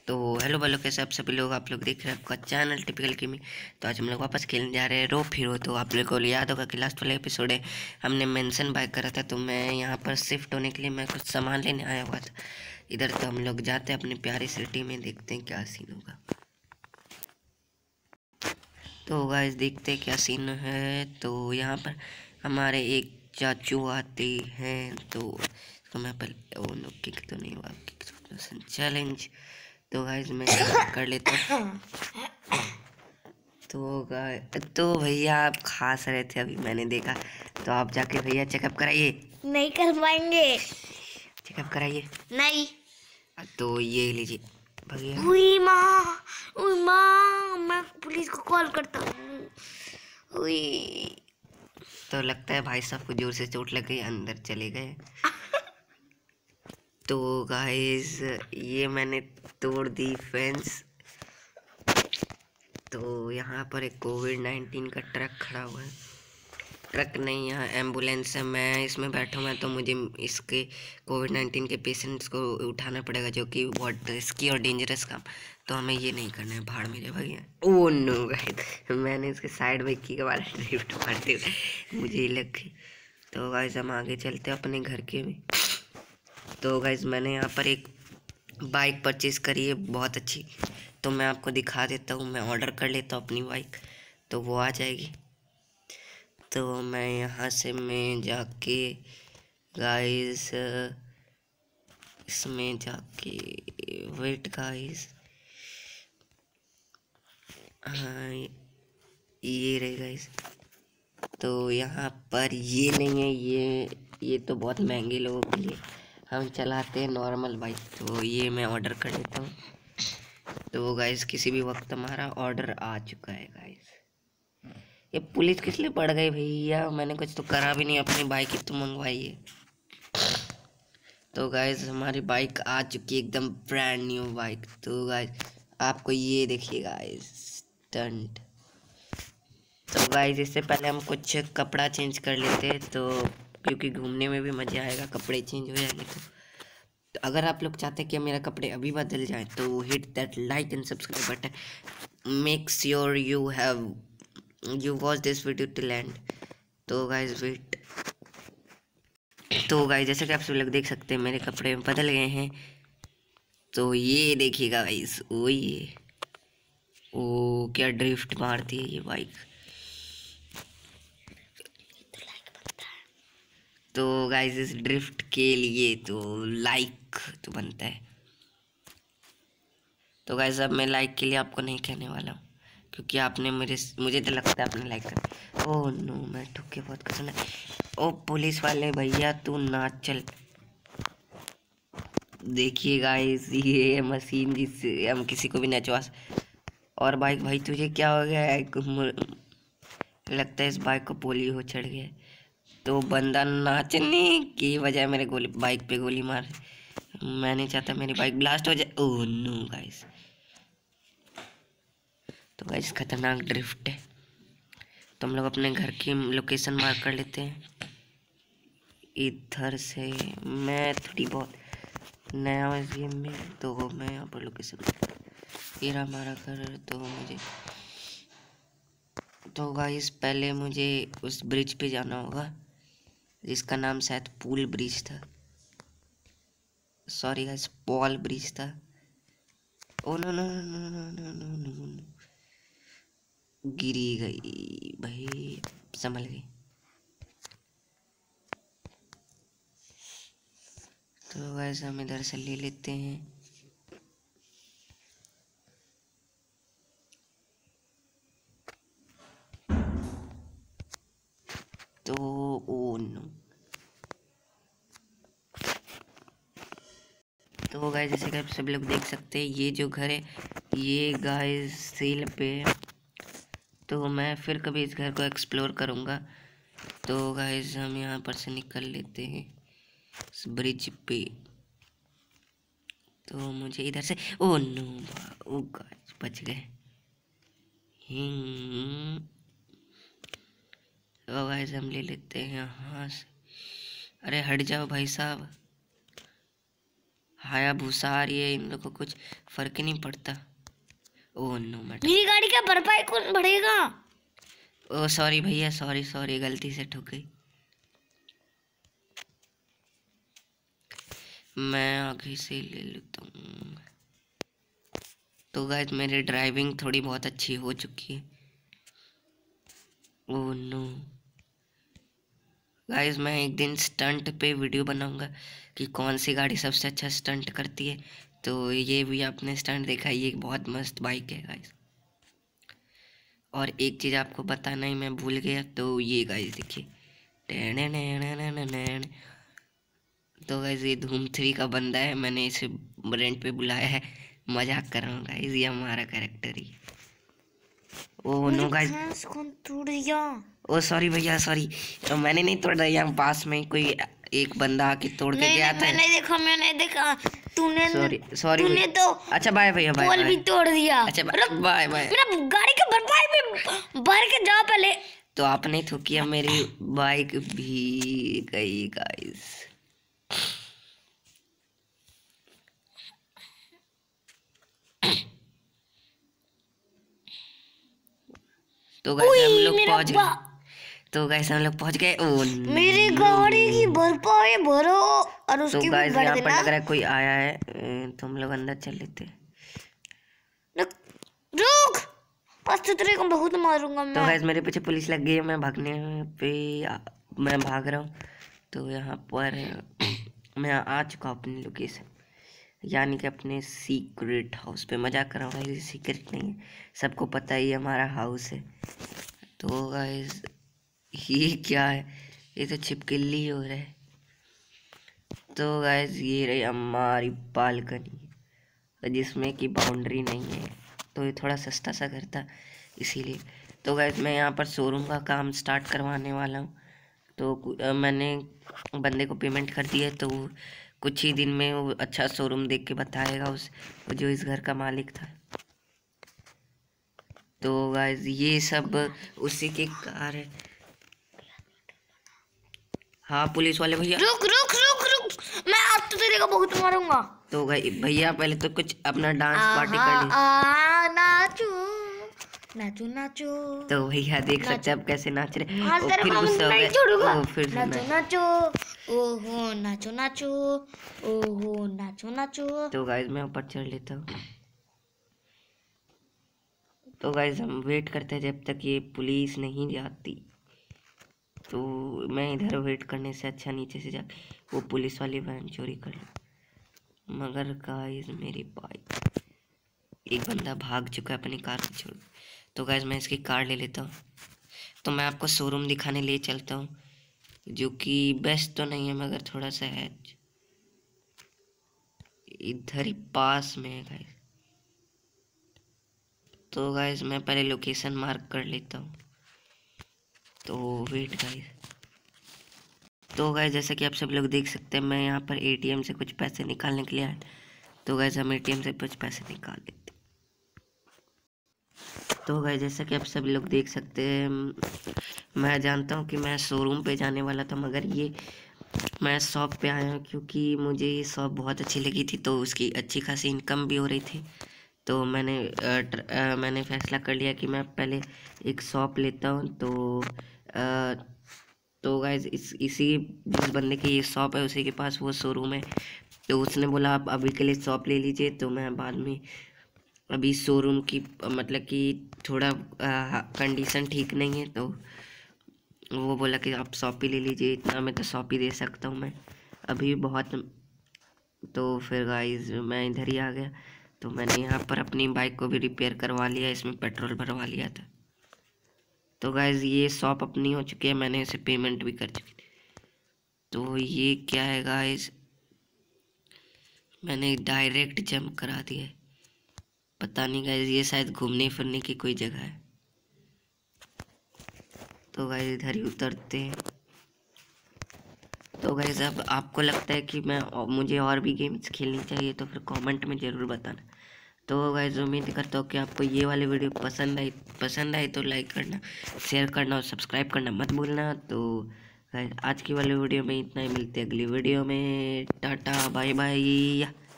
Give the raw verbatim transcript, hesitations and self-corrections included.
तो हेलो बोलो, कैसे आप सभी लोग आप लोग देख रहे हैं आपका चैनल टिपिकल गेमी। तो आज हम लोग वापस खेलने जा रहे हैं रो फिरो। तो आप लोगों को याद होगा कि लास्ट वाले एपिसोड है हमने मेंशन बाय करा था। तो मैं यहाँ पर शिफ्ट होने के लिए मैं कुछ सामान लेने आया हुआ था इधर। तो हम लोग जाते हैं अपनी प्यारी सिटी में, देखते हैं क्या सीन होगा। तो गाइस देखते हैं क्या सीन है। तो यहाँ पर हमारे एक चाचू आते हैं। तो इसको मैं पहले ओ नो किक तो नहीं हुआ, चैलेंज। तो गाइस मैं कर लेता हूँ। तो गाय तो भैया आप खास रहे थे, अभी मैंने देखा। तो आप जाके भैया चेकअप कराइए। नहीं कर पाएंगे। चेकअप कराइए। नहीं। तो ये लीजिए भैया। उई माँ, उई माँ, मैं पुलिस को कॉल करता हूँ। उई। तो लगता है भाई साहब को जोर से चोट लग गई, अंदर चले गए। तो गाइस ये मैंने तोड़ दी फेंस। तो यहाँ पर एक कोविड नाइन्टीन का ट्रक खड़ा हुआ है। ट्रक नहीं, यहाँ एम्बुलेंस है। मैं इसमें बैठा हुआ तो मुझे इसके कोविड नाइन्टीन के पेशेंट्स को उठाना पड़ेगा, जो कि बहुत रिस्की और डेंजरस काम। तो हमें ये नहीं करना है, भाड़ मेरे भैया। ओ नो गाइस, मैंने इसके साइड में की के बाद ड्रिफ्ट मारते हुए मुझे ही लग गई। तो गाइस हम आगे चलते हैं अपने घर के में। तो गाइस मैंने यहाँ पर एक बाइक परचेज करी है बहुत अच्छी। तो मैं आपको दिखा देता हूँ, मैं ऑर्डर कर लेता हूँ अपनी बाइक, तो वो आ जाएगी। तो मैं यहाँ से मैं जाके गाइस इसमें जाके वेट गाइस, हाँ ये रहे गाइस। तो यहाँ पर ये नहीं है, ये ये तो बहुत महंगे लोगों के लिए, हम चलाते हैं नॉर्मल बाइक। तो ये मैं ऑर्डर कर लेता हूँ। तो गाइस किसी भी वक्त हमारा ऑर्डर आ चुका है गाइस। ये पुलिस किस लिए पड़ गई भैया, मैंने कुछ तो करा भी नहीं, अपनी बाइक ही तो मंगवाई है। तो गाइस हमारी बाइक आ चुकी है, एकदम ब्रांड न्यू बाइक। तो गाइस आपको ये देखिए गाइस स्टंट। तो गाइस इससे पहले हम कुछ कपड़ा चेंज कर लेते हैं, तो क्योंकि घूमने में भी मज़ा आएगा, कपड़े चेंज हो जाएंगे। तो, तो अगर आप लोग चाहते हैं कि मेरा कपड़े अभी बदल जाए, तो hit that like and subscribe button. Make sure you have you watch this video till end. तो गाइस वेट। तो गाइस जैसे कि आप सब लोग देख सकते हैं मेरे कपड़े बदल गए हैं। तो ये देखिएगा गाइस, ओ ये ओ क्या ड्रिफ्ट मारती है ये बाइक। तो गाइस इस ड्रिफ्ट के लिए तो लाइक तो बनता है। तो गाइस अब मैं लाइक के लिए आपको नहीं कहने वाला हूँ, क्योंकि आपने मुझे मुझे तो लगता है आपने लाइक कर। ओह नो, मैं ठुके बहुत खतरनाक। ओ पुलिस वाले भैया तू नाच चल। देखिए गाइस ये मशीन जिससे हम किसी को भी नचवा। और बाइक भाई तुझे क्या हो गया है, लगता है इस बाइक को पोलियो हो चढ़ गया। तो बंदा नाचने की बजाय मेरे गोली बाइक पे गोली मार। मैं नहीं चाहता मेरी बाइक ब्लास्ट हो जाए। Oh no guys. तो गाइस खतरनाक ड्रिफ्ट है। तो हम लोग अपने घर की लोकेशन मार्क कर लेते हैं। इधर से मैं थोड़ी बहुत नया हूँ इस गेम में, तो मैं यहाँ पर लोकेशन ये रहा हमारा घर। तो मुझे तो गाइस पहले मुझे उस ब्रिज पे जाना होगा जिसका नाम शायद पूल ब्रिज था। सॉरी गाइस, पॉल ब्रिज था। Oh no no no no no no no no, गिरी गई भाई, संभल गई। तो गाइस हम इधर से ले लेते हैं। तो ओ नो। तो गाइस जैसे कि आप सब लोग देख सकते हैं ये जो घर है ये गाइस सेल पे है। तो मैं फिर कभी इस घर को एक्सप्लोर करूँगा। तो गाइस हम यहाँ पर से निकल लेते हैं इस ब्रिज पे। तो मुझे इधर से ओ नो, ओ गाइस बच गए। तो गाइस हम ले लेते हैं यहाँ से। अरे हट जाओ भाई साहब, हायाबुसा आ रही है, इन लोगों को कुछ फर्क ही नहीं पड़ता। Oh no matter. मेरी गाड़ी का भरपाई कौन भरेगा? ओ सॉरी भैया, सॉरी सॉरी, गलती से ठुक गई। मैं आगे से ले लेता हूँ। तो गाइस मेरी ड्राइविंग थोड़ी बहुत अच्छी हो चुकी है। ओह नो गाइस, मैं एक दिन स्टंट पे वीडियो बनाऊंगा कि कौन सी गाड़ी सबसे अच्छा स्टंट करती है। तो ये भी आपने स्टंट देखा, ये एक बहुत मस्त बाइक है गाइस। और एक चीज़ आपको बताना ही मैं भूल गया, तो ये गाइस देखिए। तो गाइस ये धूम थ्री का बंदा है, मैंने इसे रेंट पे बुलाया है। मजाक कर रहा हूँ गाइस, ये हमारा कैरेक्टर ही। ओह नो गाइस, भैंस कौन तोड़ दिया? ओ सॉरी भैया सॉरी, तो मैंने नहीं तोड़ा, यहाँ पास में कोई एक बंदा आके तोड़ के नहीं गया नहीं, था। मैंने देखा मैंने देखा तूने सॉरी सॉरी तूने भैया। तो अच्छा बाय भैया, बाय पोल भी बाय। तोड़ दिया। अच्छा बाय बाय। मेरा गाड़ी का भरपाई भी भर के जाओ पहले। तो आपने तो किया, मेरी बाइक भी गई गाइस। तो गाइस हम लोग मेरा पहुंच बा- गए। तो गाइस हम लोग पहुंच गए। ओ मेरी गाड़ी की भरपाई भरो और तो उसकी भी गाइस भर यहाँ पर देना। लग रहा है कोई आया है, ए, तो हम लोग अंदर चल लेते हैं। रुक रुक, आज तो तेरे को बहुत मारूंगा तो मैं। गाइस मेरे पीछे पुलिस लग गई है, मैं भागने पे आ, मैं भाग रहा हूँ। तो यहाँ पर मैं आ चुका हूँ अपनी लोकेशन, यानी कि अपने सीक्रेट हाउस पे। मजाक कर रहा हूँ गाइस, सीक्रेट नहीं है, सबको पता ही हमारा हाउस है। तो गाइस ये क्या है, ये तो छिपकली हो रहा है। तो गाइस ये रही हमारी बालकनी, जिसमें कि बाउंड्री नहीं है, तो ये थोड़ा सस्ता सा घर था इसीलिए। तो गाइस मैं यहाँ पर शोरूम का काम स्टार्ट करवाने वाला हूँ। तो अ, मैंने बंदे को पेमेंट कर दिया है, तो वो कुछ ही दिन में वो अच्छा शोरूम देख के बताएगा उस वो जो इस घर का मालिक था। तो गाइस ये सब उसी की कार है। हाँ पुलिस वाले भैया। रुक रुक रुक रुक, मैं आज तो तेरे को बहुत मारूंगा। तो भाई भैया पहले तो कुछ अपना डांस पार्टी आहा, कर ली। आ, नाचो नाचो नाचो। तो भैया देख सकते हैं अब कैसे नाच रहे। हाँ, ओ, तेरे फिर को गुस्सा हो नहीं गए। छोड़ूंगा। ओ, फिर से नाचो नाच। नाचो, ओहो नाचो नाचो, ओहो नाचो नाचो। तो गाइस मैं ऊपर चढ़ लेता हूँ। तो गाइस हम वेट करते हैं जब तक ये पुलिस नहीं जाती। तो मैं इधर वेट करने से अच्छा नीचे से जाके वो पुलिस वाली वैन चोरी कर लूँ। मगर गाइस मेरी बाइक, एक बंदा भाग चुका है अपनी कार को छोड़। तो गाइस मैं इसकी कार ले लेता हूँ। तो मैं आपको शोरूम दिखाने ले चलता हूँ, जो कि बेस्ट तो नहीं है मगर थोड़ा सा है, इधर ही पास में है गाइस। तो गाइस मैं पहले लोकेशन मार्क कर लेता हूँ। तो वेट गाइस। तो गाइस जैसा कि आप सब लोग देख सकते हैं, मैं यहाँ पर एटीएम से कुछ पैसे निकालने के लिए आया। तो गाइस हम एटीएम से कुछ पैसे निकाल लेते। तो गाइस जैसा कि आप सब लोग देख सकते हैं, मैं जानता हूँ कि मैं शोरूम पे जाने वाला था, मगर ये मैं शॉप पे आया हूँ क्योंकि मुझे ये शॉप बहुत अच्छी लगी थी। तो उसकी अच्छी खासी इनकम भी हो रही थी। तो मैंने आ, टर, आ, मैंने फैसला कर लिया कि मैं पहले एक शॉप लेता हूँ। तो आ, तो गाइस इस इसी जिस बंदे की ये शॉप है उसी के पास वो शोरूम है। तो उसने बोला आप अभी के लिए शॉप ले लीजिए। तो मैं बाद में अभी शोरूम की मतलब कि थोड़ा कंडीशन ठीक नहीं है, तो वो बोला कि आप शॉप ही ले लीजिए, इतना मैं तो शॉप ही दे सकता हूँ मैं अभी बहुत। तो फिर गाइस मैं इधर ही आ गया। तो मैंने यहाँ पर अपनी बाइक को भी रिपेयर करवा लिया, इसमें पेट्रोल भरवा लिया था। तो गाइस ये शॉप अपनी हो चुकी है, मैंने इसे पेमेंट भी कर चुकी थी। तो ये क्या है गाइस, मैंने डायरेक्ट जंप करा दिया है। पता नहीं गाइस, ये शायद घूमने फिरने की कोई जगह है। तो गाइस इधर ही उतरते हैं। तो गाइस अब आपको लगता है कि मैं मुझे और भी गेम्स खेलनी चाहिए तो फिर कमेंट में ज़रूर बताना। तो गाइस उम्मीद करता हूँ कि आपको ये वाली वीडियो पसंद आई पसंद आई तो लाइक करना, शेयर करना और सब्सक्राइब करना मत भूलना। तो गाइस आज की वाली वीडियो में इतना ही, मिलते हैं अगली वीडियो में। Tata bye bye.